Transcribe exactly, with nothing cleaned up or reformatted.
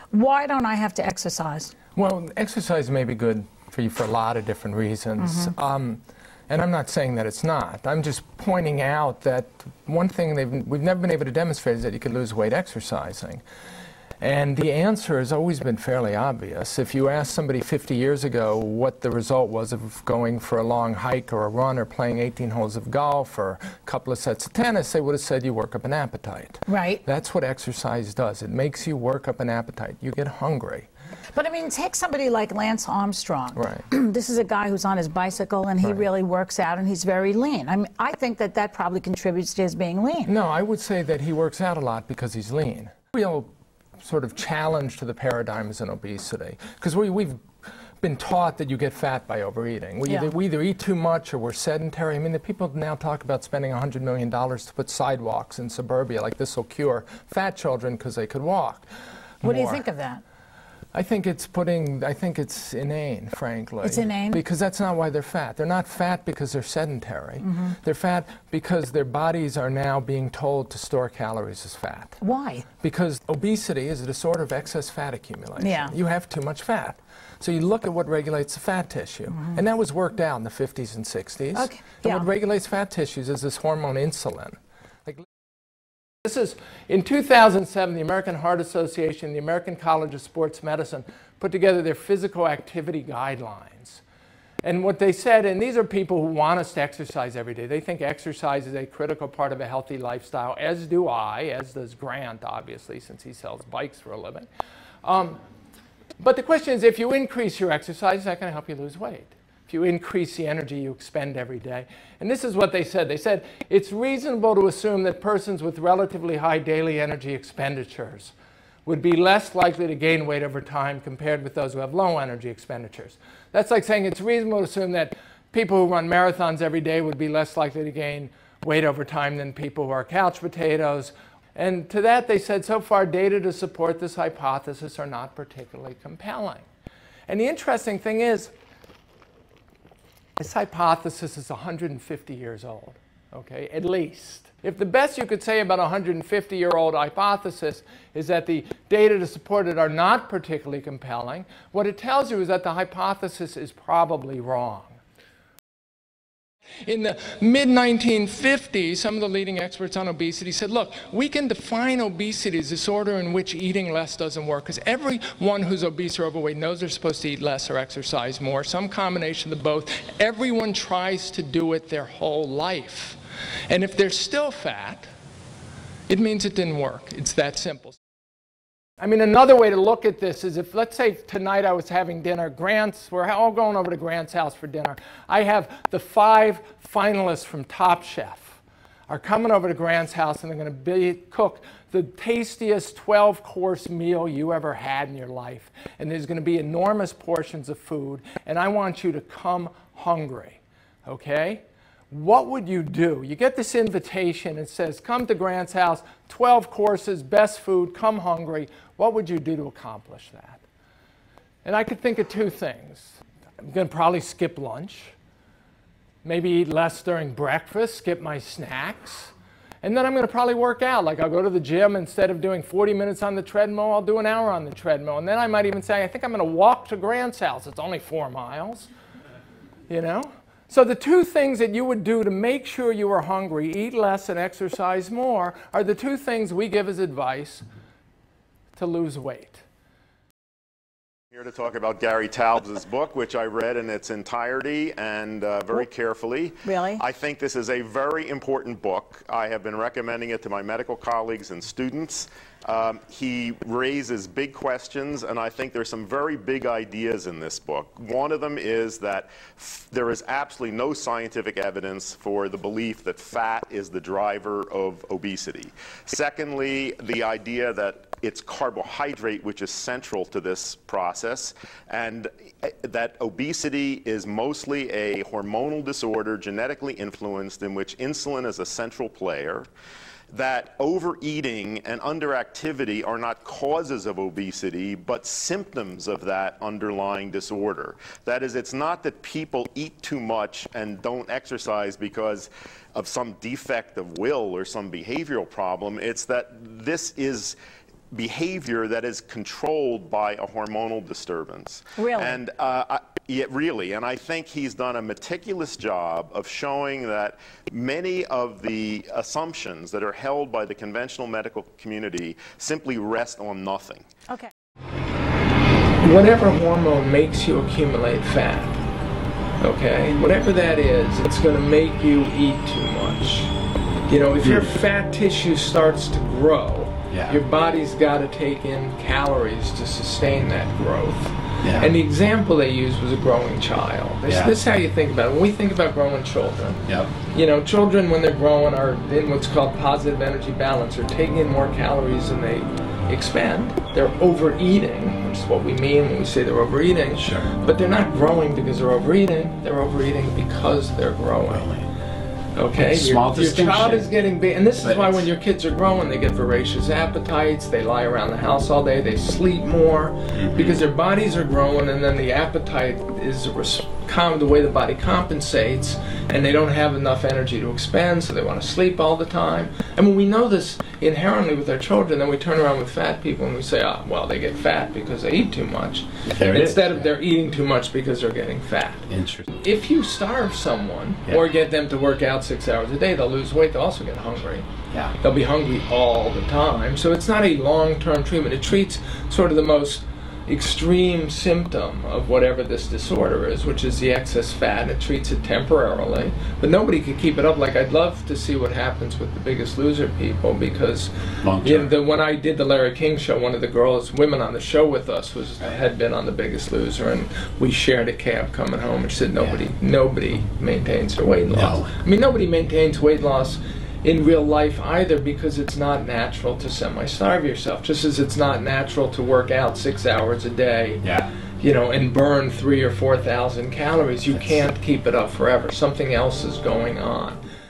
Why don't I have to exercise? Well, exercise may be good for you for a lot of different reasons. Mm-hmm. um, and I'm not saying that it's not. I'm just pointing out that one thing they've, we've never been able to demonstrate is that you can lose weight exercising. And the answer has always been fairly obvious. If you asked somebody fifty years ago what the result was of going for a long hike or a run or playing eighteen holes of golf or a couple of sets of tennis, they would have said you work up an appetite. Right. That's what exercise does. It makes you work up an appetite. You get hungry. But I mean, take somebody like Lance Armstrong. Right. This is a guy who's on his bicycle and he right. really works out and he's very lean. I mean, I think that that probably contributes to his being lean. No, I would say that he works out a lot because he's lean. Real sort of challenge to the paradigms in obesity, because we, we've been taught that you get fat by overeating. We, yeah. either, we either eat too much or we're sedentary. I mean, the people now talk about spending one hundred million dollars to put sidewalks in suburbia, like this will cure fat children because they could walk What more. do you think of that? I think it's putting, I think it's inane, frankly. It's inane? Because that's not why they're fat. They're not fat because they're sedentary. Mm-hmm. They're fat because their bodies are now being told to store calories as fat. Why? Because obesity is a disorder of excess fat accumulation. Yeah. You have too much fat. So you look at what regulates the fat tissue. Mm-hmm. And that was worked out in the fifties and sixties. Okay. And Yeah. what regulates fat tissues is this hormone insulin. Like, this is, in two thousand seven, the American Heart Association, the American College of Sports Medicine put together their physical activity guidelines. And what they said, and these are people who want us to exercise every day. They think exercise is a critical part of a healthy lifestyle, as do I, as does Grant, obviously, since he sells bikes for a living. Um, but the question is, if you increase your exercise, is that going to help you lose weight? If you increase the energy you expend every day. And this is what they said. They said, it's reasonable to assume that persons with relatively high daily energy expenditures would be less likely to gain weight over time compared with those who have low energy expenditures. That's like saying it's reasonable to assume that people who run marathons every day would be less likely to gain weight over time than people who are couch potatoes. And to that they said, so far data to support this hypothesis are not particularly compelling. And the interesting thing is, this hypothesis is one hundred fifty years old, okay, at least. If the best you could say about a one hundred fifty year old hypothesis is that the data to support it are not particularly compelling, what it tells you is that the hypothesis is probably wrong. In the mid nineteen fifties, some of the leading experts on obesity said, look, we can define obesity as a disorder in which eating less doesn't work, because everyone who's obese or overweight knows they're supposed to eat less or exercise more, some combination of both. Everyone tries to do it their whole life. And if they're still fat, it means it didn't work. It's that simple. I mean, another way to look at this is if, let's say tonight I was having dinner, Grant's, we're all going over to Grant's house for dinner. I have the five finalists from Top Chef are coming over to Grant's house and they're going to be, cook the tastiest twelve course meal you ever had in your life. And there's going to be enormous portions of food, and I want you to come hungry, okay? What would you do? You get this invitation, it says, come to Grant's house, twelve courses, best food, come hungry. What would you do to accomplish that? And I could think of two things. I'm going to probably skip lunch, maybe eat less during breakfast, skip my snacks, and then I'm going to probably work out. Like I'll go to the gym, instead of doing forty minutes on the treadmill, I'll do an hour on the treadmill. And then I might even say, I think I'm going to walk to Grant's house. It's only four miles, you know? So the two things that you would do to make sure you are hungry, eat less and exercise more, are the two things we give as advice to lose weight. Here to talk about Gary Taubes' book, which I read in its entirety and uh, very carefully. Really? I think this is a very important book. I have been recommending it to my medical colleagues and students. Um, he raises big questions, and I think there's some very big ideas in this book. One of them is that f there is absolutely no scientific evidence for the belief that fat is the driver of obesity. Secondly, the idea that it's carbohydrate which is central to this process, and that obesity is mostly a hormonal disorder genetically influenced in which insulin is a central player, that overeating and underactivity are not causes of obesity, but symptoms of that underlying disorder. That is, it's not that people eat too much and don't exercise because of some defect of will or some behavioral problem. It's that this is behavior that is controlled by a hormonal disturbance. Really? And uh, I, yeah, really, and I think he's done a meticulous job of showing that many of the assumptions that are held by the conventional medical community simply rest on nothing. Okay. Whatever hormone makes you accumulate fat, okay, whatever that is, it's going to make you eat too much. You know, if your fat tissue starts to grow, yeah. your body's got to take in calories to sustain that growth. Yeah. And the example they used was a growing child. This, yeah. this is how you think about it. When we think about growing children, yep. you know, children when they're growing are in what's called positive energy balance. They're taking in more calories than they expend. They're overeating, which is what we mean when we say they're overeating. Sure. But they're not growing because they're overeating. They're overeating because they're growing. Really? Okay, Small your, your child is getting big, and this but is why when your kids are growing, they get voracious appetites, they lie around the house all day, they sleep more, mm-hmm. because their bodies are growing, and then the appetite is com the way the body compensates, and they don't have enough energy to expend, so they want to sleep all the time. And when we know this inherently with our children, then we turn around with fat people and we say, ah, well, they get fat because they eat too much, there instead is. of they're eating too much because they're getting fat. Interesting. If you starve someone, yeah. or get them to work out six hours a day, they'll lose weight, they'll also get hungry. Yeah. They'll be hungry all the time. So it's not a long-term treatment. It treats sort of the most extreme symptom of whatever this disorder is, which is the excess fat. It treats it temporarily, but nobody could keep it up. Like, I'd love to see what happens with the Biggest Loser people, because you know, the, when I did the Larry King show, one of the girls, women on the show with us, was had been on the Biggest Loser, and we shared a cab coming home, and she said nobody, yeah. nobody maintains their weight loss. No. I mean, nobody maintains weight loss in real life either, because it's not natural to semi-starve yourself, just as it's not natural to work out six hours a day, yeah. you know, and burn three or four thousand calories. You That's can't keep it up forever. Something else is going on.